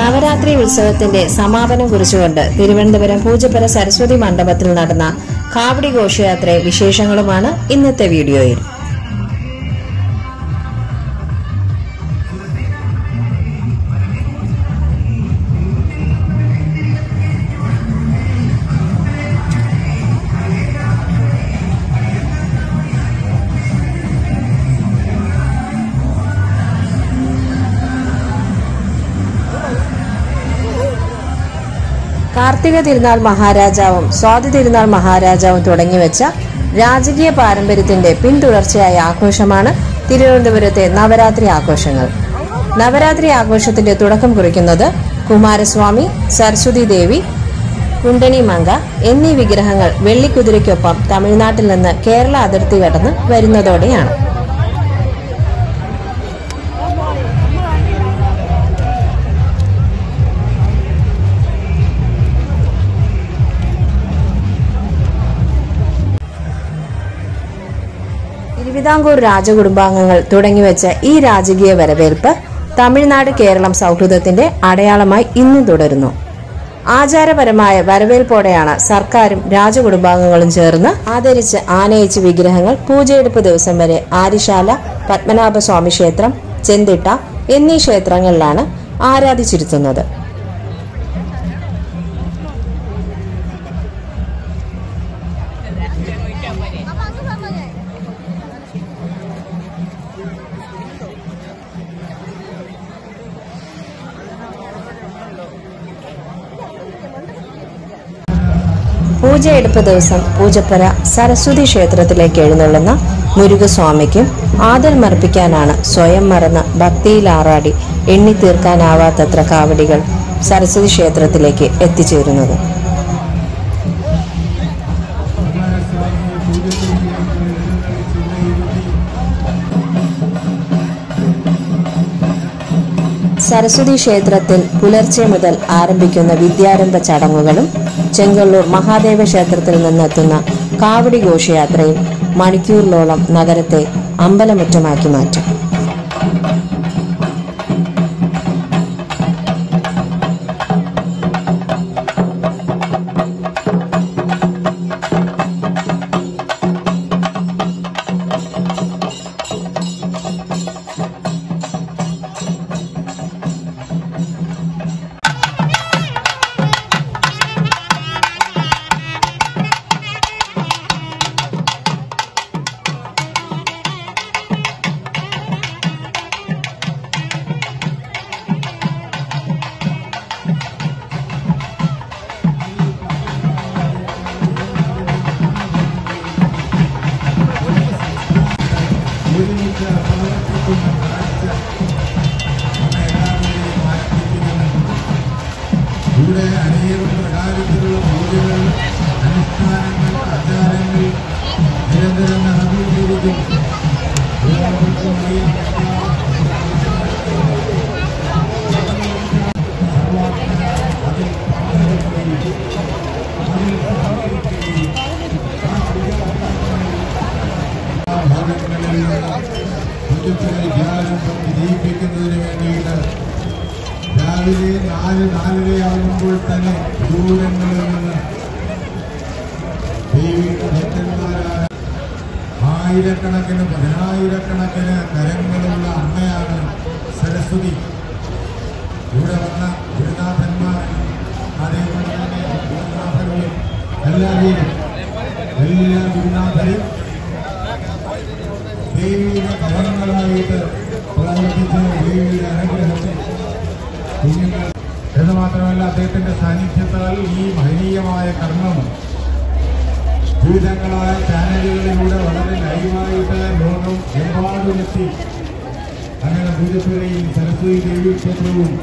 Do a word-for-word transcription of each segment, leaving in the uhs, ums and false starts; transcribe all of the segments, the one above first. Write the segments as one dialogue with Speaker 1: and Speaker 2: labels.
Speaker 1: നവരാത്രി ഉത്സവത്തിന്റെ സമാപനം കുറിച്ചുകൊണ്ട് തിരുവനന്തപുരം പൂജപ്പുര സരസ്വതി മണ്ഡപത്തിൽ നടന്ന കാവടി ഘോഷയാത്ര വിശേഷങ്ങളുമാണ് ഇന്നത്തെ വീഡിയോയിൽ. കാർത്തിക തിരുനാൾ മഹാരാജാവും സ്വാതി തിരുനാൾ മഹാരാജാവും തുടങ്ങിവെച്ച രാജകീയ പാരമ്പര്യത്തിന്റെ പിന്തുടർച്ചയായ ആഘോഷമാണ് തിരുവനന്തപുരത്തെ നവരാത്രി ആഘോഷങ്ങൾ. നവരാത്രി ആഘോഷത്തിന്റെ തുടക്കം കുറിക്കുന്നത് കുമാരസ്വാമി, സരസ്വതി ദേവി, കുണ്ടണി മങ്ക എന്നീ വിഗ്രഹങ്ങൾ വെള്ളിക്കുതിരയ്ക്കൊപ്പം തമിഴ്നാട്ടിൽ നിന്ന് കേരള അതിർത്തി കടന്ന് വരുന്നതോടെയാണ്. തിരുവിതാംകൂർ രാജകുടുംബാംഗങ്ങൾ തുടങ്ങിവെച്ച ഈ രാജകീയ വരവേൽപ്പ് തമിഴ്നാട് കേരളം സൗഹൃദത്തിന്റെ അടയാളമായി ഇന്നും തുടരുന്നു. ആചാരപരമായ വരവേൽപ്പോടെയാണ് സർക്കാരും രാജകുടുംബാംഗങ്ങളും ചേർന്ന് ആദരിച്ച് ആനയിച്ച് വിഗ്രഹങ്ങൾ പൂജയെടുപ്പ് ദിവസം വരെ ആര്യശാല, പത്മനാഭസ്വാമി ക്ഷേത്രം, ചെന്തിട്ട എന്നീ ക്ഷേത്രങ്ങളിലാണ് ആരാധിച്ചിരുത്തുന്നത്. പൂജയെടുപ്പ് ദിവസം പൂജപ്പുര സരസ്വതി ക്ഷേത്രത്തിലേക്ക് എഴുന്നള്ളുന്ന മുരുകസ്വാമിക്കും ആദരമർപ്പിക്കാനാണ് സ്വയം മറന്ന് ഭക്തിയിൽ ആറാടി എണ്ണിത്തീർക്കാനാവാത്തത്ര കാവടികൾ സരസ്വതി ക്ഷേത്രത്തിലേക്ക് എത്തിച്ചേരുന്നത്. സരസ്വതി ക്ഷേത്രത്തിൽ പുലർച്ചെ മുതൽ ആരംഭിക്കുന്ന വിദ്യാരംഭ ചടങ്ങുകളും ചെങ്കള്ളൂർ മഹാദേവ ക്ഷേത്രത്തിൽ നിന്നെത്തുന്ന കാവടി ഘോഷയാത്രയും മണിക്കൂറിലോളം നഗരത്തെ അമ്പലമുറ്റമാക്കി മാറ്റും.
Speaker 2: ഇവിടെ അനേകം പ്രകാരത്തിലുള്ള പൂജകൾ, അനുഷ്ഠാനങ്ങൾ, ആചാരങ്ങൾ നിരന്തരം നടന്നുകൊണ്ടിരിക്കുന്നു. ഭാഗങ്ങളിൽ പൂജപ്പുര വിദ്യാരംഭം വിജയിപ്പിക്കുന്നതിന് വേണ്ടിയിട്ട് രാവിലെ നാല് നാലരയാകുമ്പോൾ തന്നെ ദൂരങ്ങളിൽ നിന്ന് ദേവിയുടെ ഭക്തന്മാരായ ആയിരക്കണക്കിന് പതിനായിരക്കണക്കിന് കരങ്ങളുള്ള അമ്മയാണ് സരസ്വതി. ഇവിടെ വന്ന ഗുരുനാഥന്മാർ, അതേപോലെ തന്നെ ഗുരുനാഥരും എല്ലാവരും എല്ലാ ഗുരുനാഥരും ദേവിയുടെ കരങ്ങളായിട്ട് പ്രവർത്തിച്ച ദേവിയുടെ അനുഗ്രഹത്തിൽ കുഞ്ഞുങ്ങൾ എന്ന് മാത്രമല്ല അദ്ദേഹത്തിന്റെ സാന്നിധ്യത്താൽ ഈ മഹനീയമായ കർമ്മം വിവിധങ്ങളായ ചാനലുകളിലൂടെ വളരെ ലൈവായിട്ട് ലോകം എമ്പാടുമെത്തി. അങ്ങനെ പൂജപ്പുരയിൽ സരസ്വതി ദേവി ക്ഷേത്രവും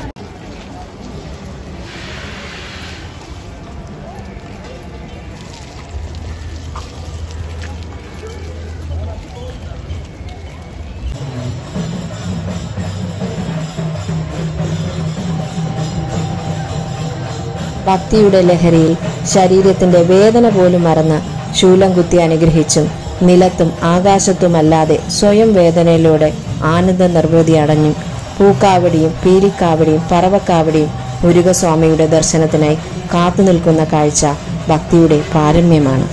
Speaker 1: ഭക്തിയുടെ ലഹരിയിൽ ശരീരത്തിന്റെ വേദന പോലും മറന്ന് ശൂലം കുത്തി അനുഗ്രഹിച്ചും നിലത്തും ആകാശത്തുമല്ലാതെ സ്വയം വേദനയിലൂടെ ആനന്ദ നിർവൃതി അടഞ്ഞും പൂക്കാവടിയും പീലിക്കാവടിയും പറവക്കാവടിയും മുരുകസ്വാമിയുടെ ദർശനത്തിനായി കാത്തുനിൽക്കുന്ന കാഴ്ച ഭക്തിയുടെ പാരമ്യമാണ്.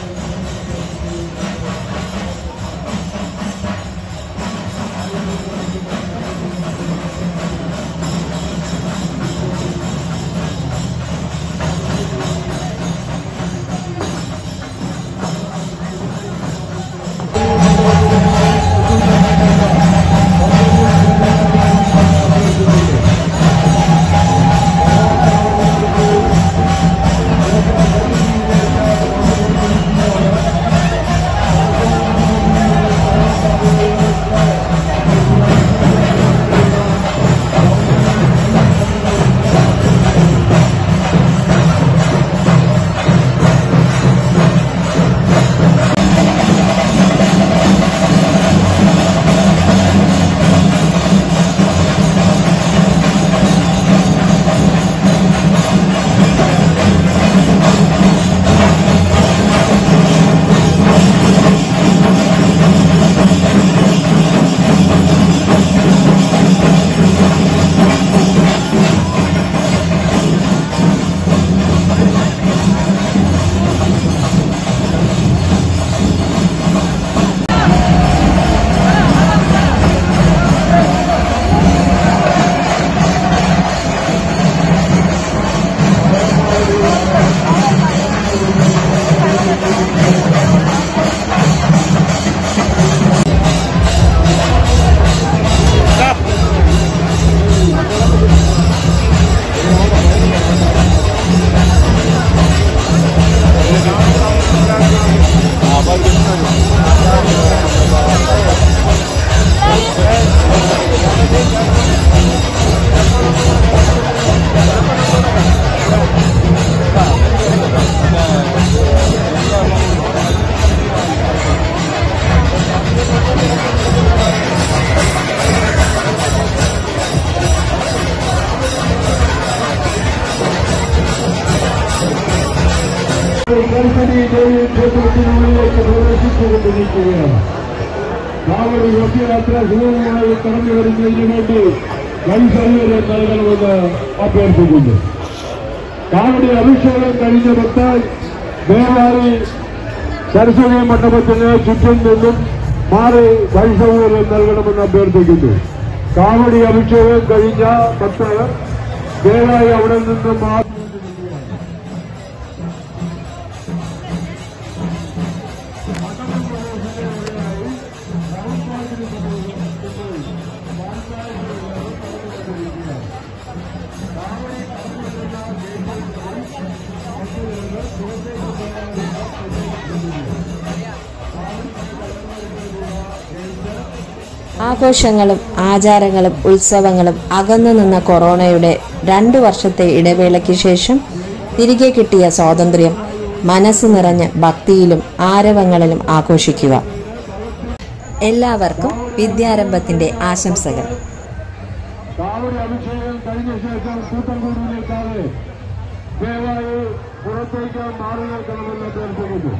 Speaker 2: ക്ഷേത്രത്തിനുള്ളിലേക്ക് പ്രവേശിച്ചുകൊണ്ടിരിക്കുകയാണ്. കാവടി ഘോഷയാത്ര സുഗമമായി കടന്നു വരുന്നതിന് വേണ്ടി വൈസൗകര്യം നൽകണമെന്ന് അഭ്യർത്ഥിക്കുന്നു. കാവടി അഭിഷേകം കഴിഞ്ഞ ഭക്തർ ദേവാലയ സരസ്വതി മണ്ഡപത്തിന് ചുറ്റും നിന്നും മാറി വൈസൗകര്യം നൽകണമെന്ന് അഭ്യർത്ഥിക്കുന്നു. കാവടി അഭിഷേകം കഴിഞ്ഞ ഭക്തർ ദയവായി അവിടെ നിന്നും മാറി
Speaker 1: ആഘോഷങ്ങളും ആചാരങ്ങളും ഉത്സവങ്ങളും അകന്നു നിന്ന കൊറോണയുടെ രണ്ടു വർഷത്തെ ഇടവേളയ്ക്ക് ശേഷം തിരികെ കിട്ടിയ സ്വാതന്ത്ര്യം മനസ്സ് നിറഞ്ഞ ഭക്തിയിലും ആരവങ്ങളിലും ആഘോഷിക്കുക. എല്ലാവർക്കും വിദ്യാരംഭത്തിന്റെ ആശംസകൾ.
Speaker 2: കാവടി അഭിഷേകം കഴിഞ്ഞ ശേഷം കൂട്ടംകൂടിയിലേക്കാതെ ദയവായി പുറത്തേക്ക് മാറി നിൽക്കണമെന്ന് അഭ്യർത്ഥിക്കുന്നു.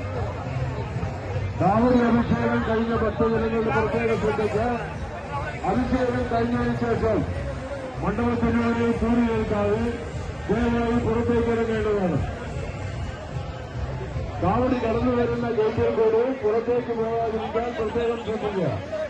Speaker 2: കാവടി അഭിഷേകം കഴിഞ്ഞ ഭക്തജനങ്ങളുടെ പ്രത്യേക ശ്രദ്ധയ്ക്ക് അഭിഷേകം കഴിഞ്ഞതിന് ശേഷം മണ്ഡപത്തിനുള്ളിൽ കൂടി നിൽക്കാതെ ദയവായി പുറത്തേക്ക് ഇറങ്ങേണ്ടതാണ്. കാവടി കടന്നു വരുന്ന ഗേറ്റിൽ കൂടി പുറത്തേക്ക് പോകാതിരിക്കാൻ പ്രത്യേകം ശ്രദ്ധിക്കുക.